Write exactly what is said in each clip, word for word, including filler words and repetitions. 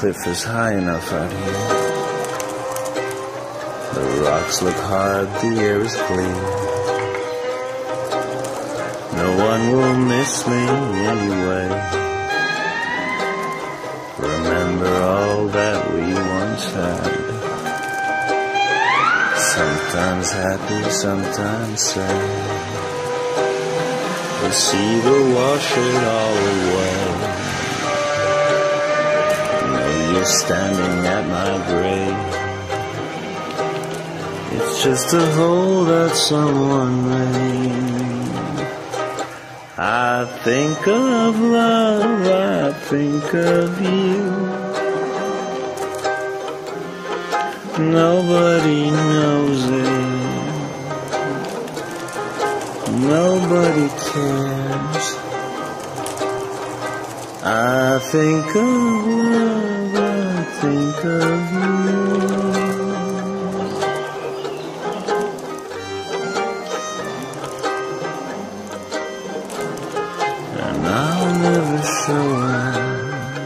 cliff is high enough out here. The rocks look hard, the air is clear. No one will miss me anyway. Remember all that we once had. Sometimes happy, sometimes sad. The sea will wash it all away. Know you're standing at my grave. It's just a hole that someone made. I think of love, I think of you. Nobody knows it. Nobody cares. I think of love, I think of you. And I'll never show it.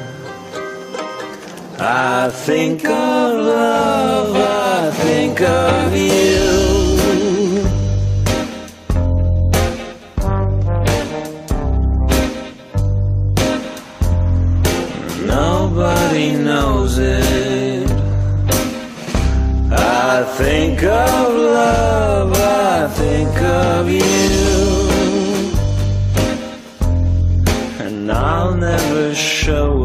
I think of love, I think of you. Nobody knows it. I think of love, I think of you. And I'll never show